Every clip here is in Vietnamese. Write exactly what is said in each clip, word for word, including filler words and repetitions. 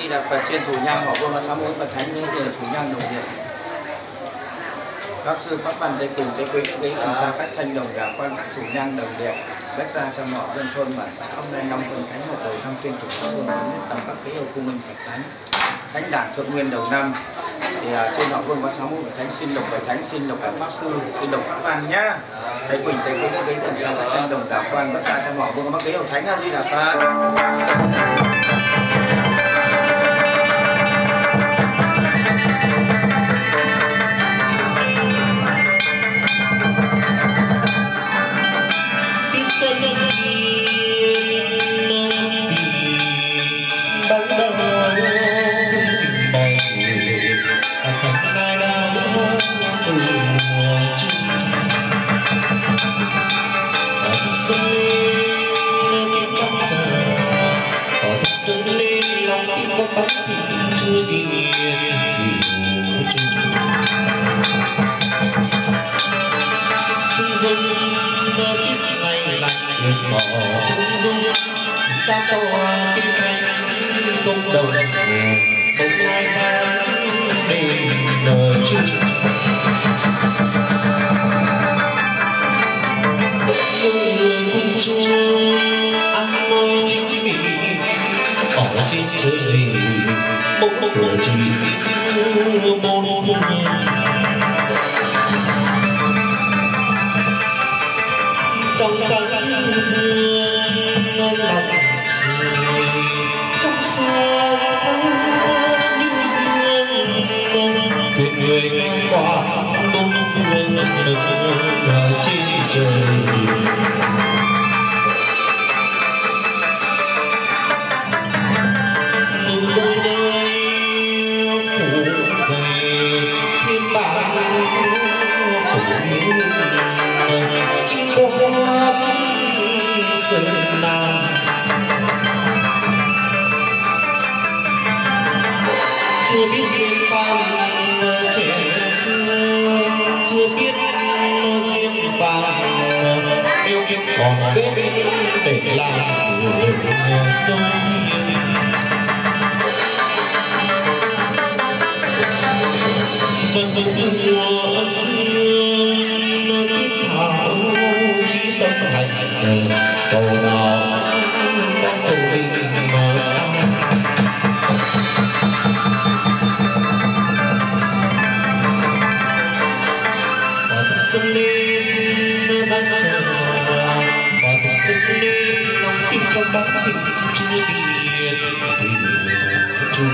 Di Đà Phật, trên thủ nhang họ vương và sáu mối Phật thánh như là thủ nhang đồng điện. Các sư pháp văn đây cùng tới quý vị làm sao các thanh đồng đạo quan thủ nhang đồng điện vách ra cho mọi dân thôn bản xã hôm nay năm tuần khánh một đầu năm tuyên thủ pháp vương đến tầm các ký hiệu cung minh Phật thánh thánh đản thượng nguyên đầu năm. Thì uh, trên họ vương có sáu mối Phật thánh xin lộc Phật thánh xin lộc cả pháp sư xin lộc pháp văn nhá. Đây quỳnh tới quý vị làm sao các thanh đồng đạo quan vách ra cho mọi vương có các ký hiệu thánh Di Đà Phật. Trong sáng hương lòng trời, trong sáng như hương tuyệt người ngang qua bốn phương đừng trên trời. Nơi nơi phủ dày thiên bản phủ nghiêng chinh quát sơn nam. Chưa biết duyên phàm trẻ thơ, chưa biết duyên phàm yêu kiếp còn vết để làm người sâu thiên. Vâng vâng mùa âm dương kiếp hào chí tâm thành cầu nào có cầu bình mờ và thực sân lên đang chờ và thực sân lên lòng tin con bác tình chưa tiền tình chung.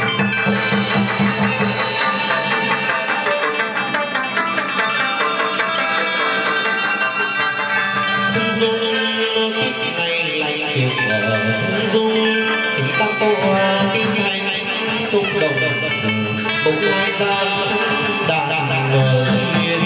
Tung đồng bỗng lai ra đàn ngờ duyên.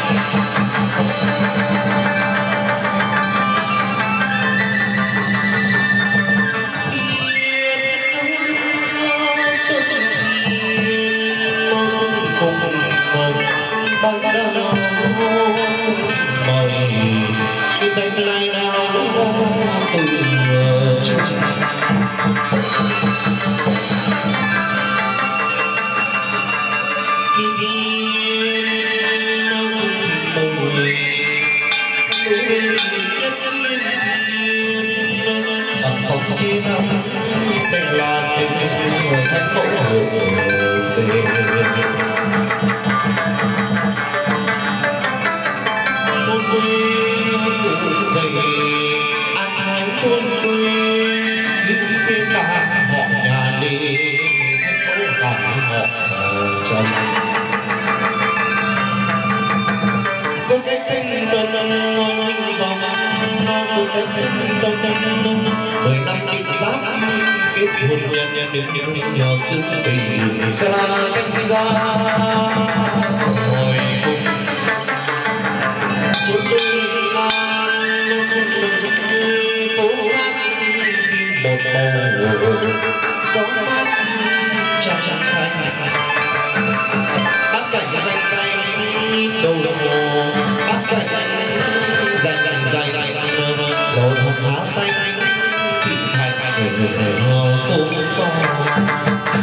Tiên xuân thiên cung phụng băng đao mời cái đánh lai đao từ chung. Chi thăm sẽ là tình thánh mẫu về một quê phụ dày an ái thôn quê những thiên bà họ nhà đi thánh mẫu cả họ chồng có cái cánh tân nói dòng nó có cái cánh tân mười năm kim giáp kết hôn nhân nhân đừng nhớ xứ tình xa cánh ra hồi cùng chốn đôi ngang phố hát xin một bầu gió mát trăng trăng thanh bát cảnh xanh xanh đầu hồ bát cảnh dài dài dài đầu hồng lá xanh thị thành ở không xa.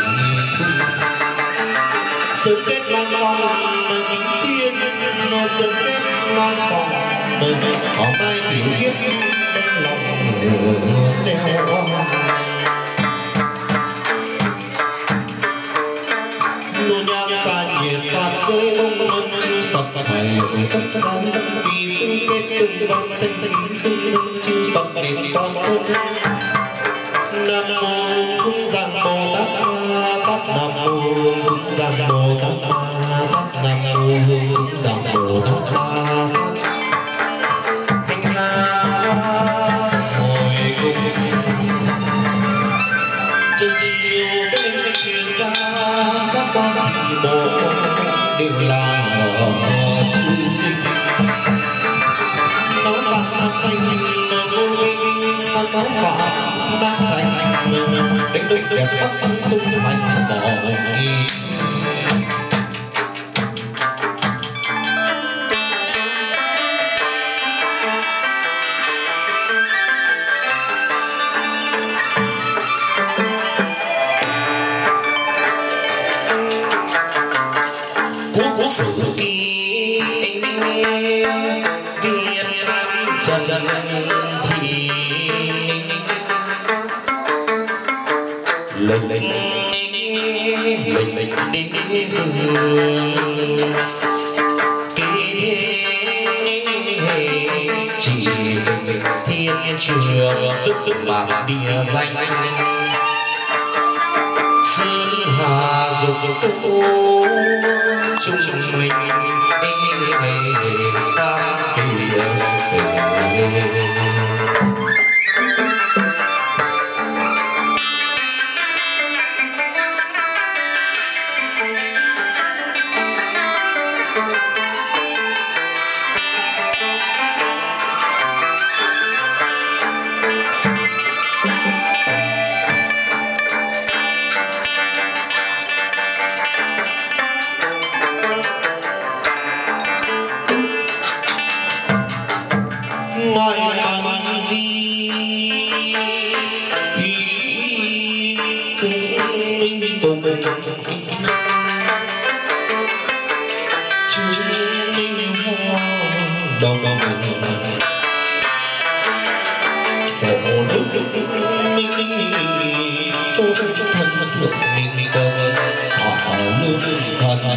sớm kết lan phong kính xiên nó sớm kết lan phong có mai tiểu kiếp đông lòng xeo hoa nô nhang xa nhiệt pháp giới ông mân chư Phật thầy ở tất gian vì sư kết từng văn thanh thanh phương đông chư Phật niệm toàn tôn nam mô cung giang bồ tát tát nam mô cung giang bồ tát tát nam mô cung giang bồ tát thanh gia hồi cung chân chiều bên truyền ra các con bộ đều là chư sinh nói phạm tham thanh vô minh nói phạm đang thành đánh đôi dẹp bắt tung hoành bỏ quốc sử ký Việt Nam trần trần thì lệnh lệnh lệnh lệnh đến vương ký chỉ lệnh thiên trường tức tức bạc địa danh sơn hà dục tu chung chung mình pháp kỳ đông đông hồ đức tôi thân thượng ninh cơ họ lương thần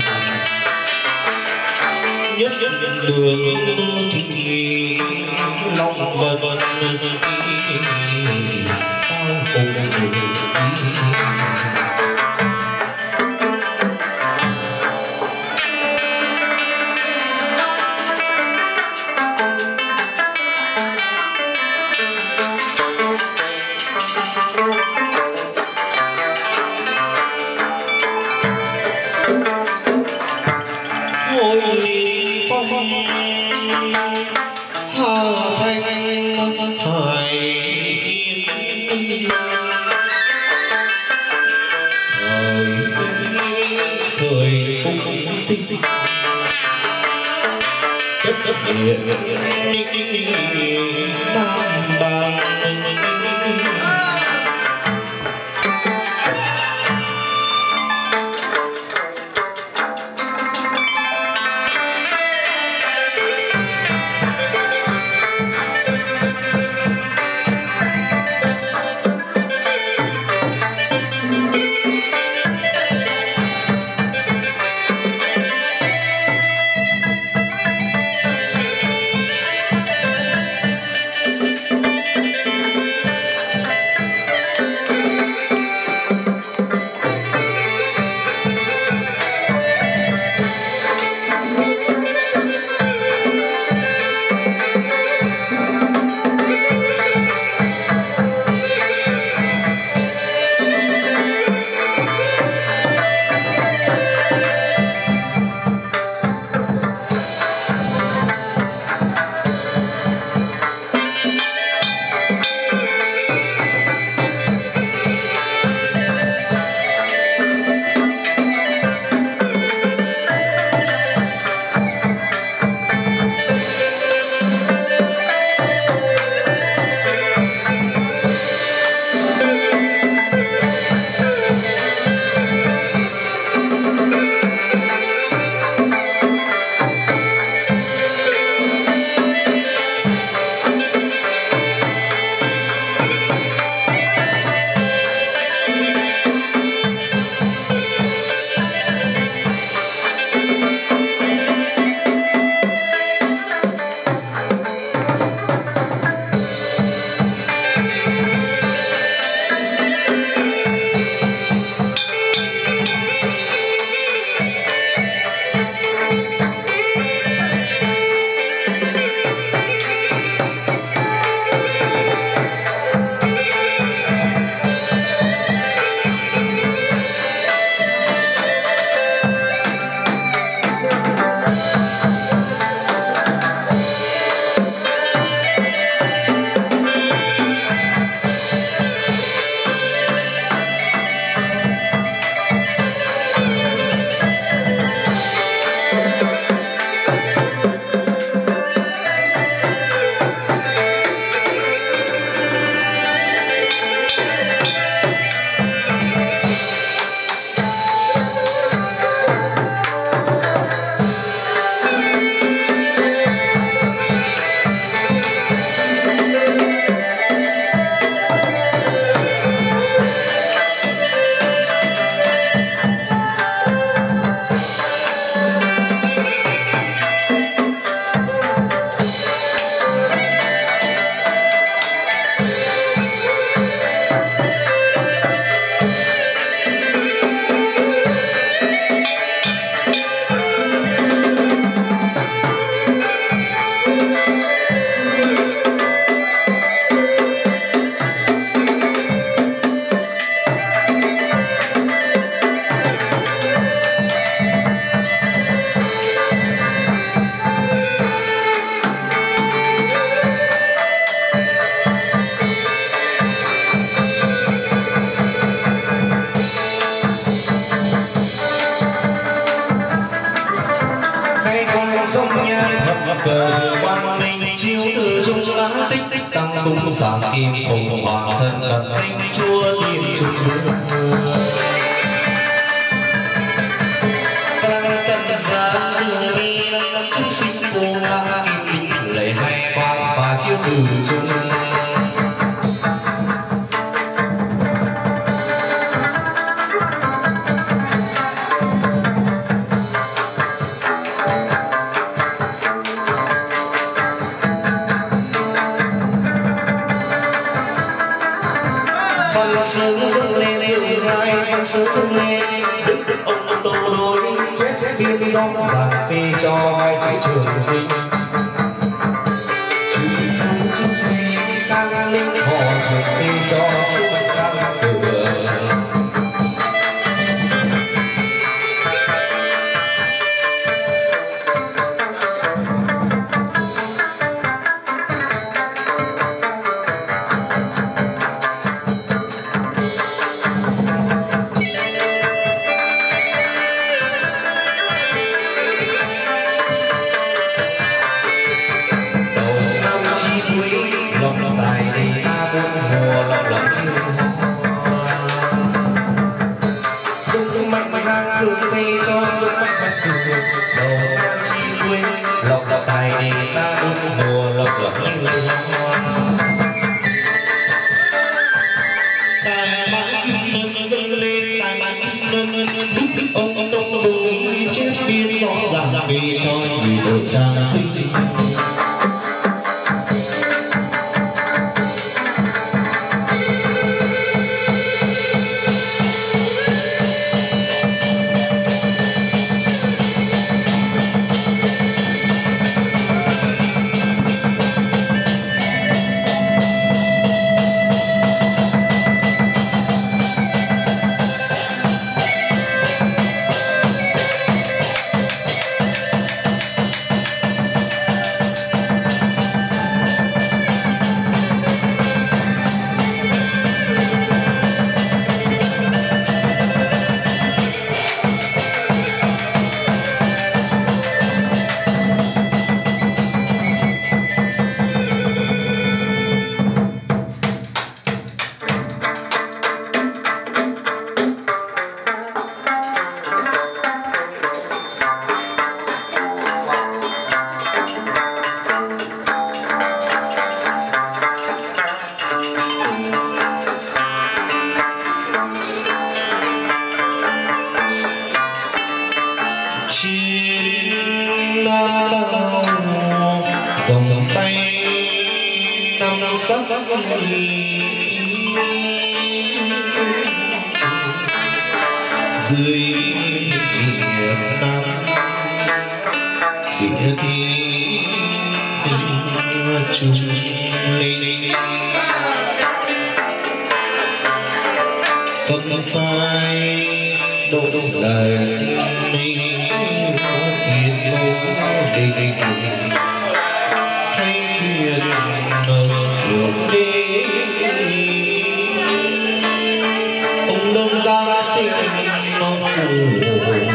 nhất đường thì long vân tao phục Nam Bang cờ diệu quang minh chiếu từ trung đã tích tích tăng cung sáng kim phụng hoàng thân cận linh chúa thiên trung vương tăng tận giá đưa đi năm chúng sinh cô ngã kim linh lệ hay quang và chiếu từ trung sướng dâng lên yêu rai văn sướng dâng lên đức ông tô đối chết tiên dòng giảng phi cho hai chữ trường sinh chữ phú chữ phi khang linh họ trường phi cho sức khang cửa vì cho vì đội trang sinh dưới Việt Nam kia tiếng chung linh không sai độ đời mình thiên mẫu đình hay thuyền nâng đường đi ông đông ra sinh nó phù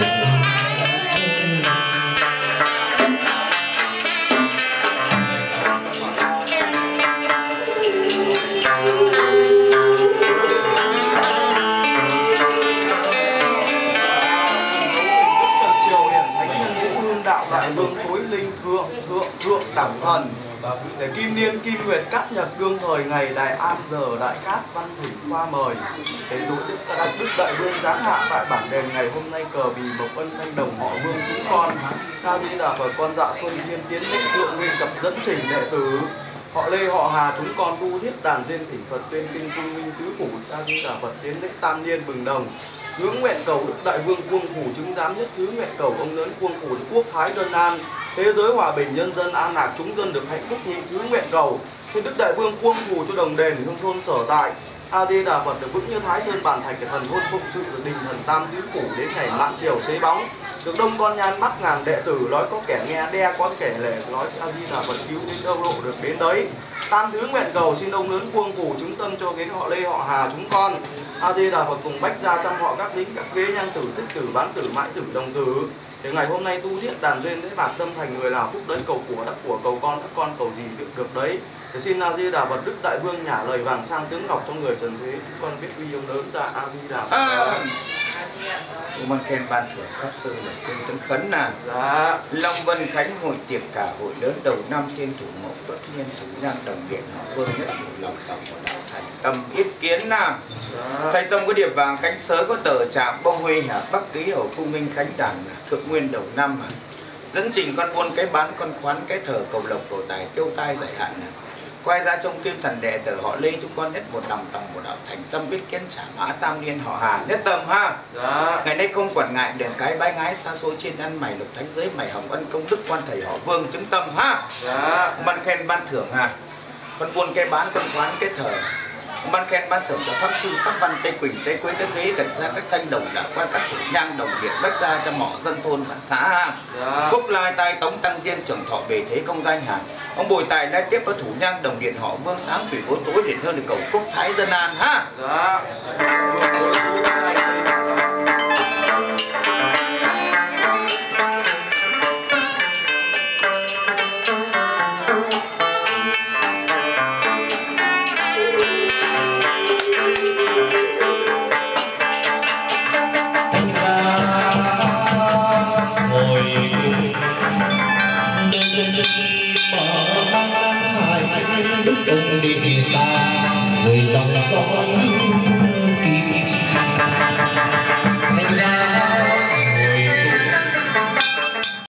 đẳng thần để kim niên kim nguyệt cát nhật đương thời ngày đại an giờ đại cát văn thỉnh qua mời để đối đức đại đức đại vương giáng hạ tại bản đền ngày hôm nay cờ vì mộc ân thanh đồng họ vương chúng con ca di đà phật con dạ xuân thiên tiến lĩnh thượng nguyên cập dẫn trình đệ tử họ lê họ hà chúng con tu thiết đàn diên thỉnh phật tuyên kinh cung minh tứ phủ ca di đà phật tiến lĩnh tam niên bừng đồng hướng nguyện cầu đức đại vương quân phủ chứng giám nhất thứ nguyện cầu ông lớn quân phủ quốc thái dân an thế giới hòa bình nhân dân an lạc chúng dân được hạnh phúc nhị thứ nguyện cầu thì đức đại vương quân phủ cho đồng đền hương thôn sở tại a di đà phật được vững như thái sơn bản thạch thần hôn phụng sự được đình thần tam tứ phủ đến ngày mạn chiều xế bóng được đông con nhan bắt ngàn đệ tử nói có kẻ nghe đe có kẻ lệ nói a di đà phật cứu đến đâu lộ được đến đấy tam thứ nguyện cầu xin ông lớn quân phủ chứng tâm cho cái họ lê họ hà chúng con A Di Đà Phật cùng bách gia trăm họ các lính các ghế nhang tử xích tử bán tử mãi tử đồng tử. Thì ngày hôm nay tu thiết đàn duyên lễ bạc tâm thành người nào phúc đấy, cầu của đắc của, cầu con đắc con, cầu gì được được đấy. Thì xin A Di Đà Phật Đức Đại Vương nhả lời vàng sang tướng ngọc trong người trần thế, con biết uy ông lớn ra. A Di Đà Phật. À. Chúng con khen ban thưởng pháp sư là tên tấn khấn nào. Dạ. Long Vân Khánh hội tiệc cả hội lớn đầu năm thiên thủ mẫu tuất niên thủ nhang đồng viện họ vương nhất một lòng tổng của đạo thành tâm yết kiến nào. Dạ. Thầy Tông có điệp vàng cánh sớ có tờ trạm bông huy hả bắc ký hầu cung minh khánh đàn thượng nguyên đầu năm à. Dẫn trình con buôn cái bán con khoán cái thờ cầu lộc cầu tài tiêu tai giải hạn này. Quay ra trong kim thần đệ tử họ Lê chúng con nhất một lòng tòng một đạo thành tâm biết kiến trả mã tam niên họ Hà nhất tâm ha. Dạ. Ngày nay không quản ngại đường cái bái ngái xa xôi trên ăn mày lục thánh giới mày hồng ân công đức quan thầy họ Vương chứng tâm ha. Dạ. Ban khen ban thưởng ha. Con buôn cái bán con khoán cái thờ. Ban khen ban thưởng cho pháp sư pháp văn Tây Quỳnh Tây Quế các ghế cẩn ra các thanh đồng đạo quan các thủ nhang đồng việt bách gia cho mỏ dân thôn bản xã ha. Dạ. Phúc lai tai tống tăng diên trưởng thọ bề thế công danh hà. Ông Bùi Tài lai tiếp với thủ nhang đồng điện họ Vương sáng tùy bối tối điện hơn để cầu quốc thái dân an ha. Dạ. Đức ông địa ta người dòng gió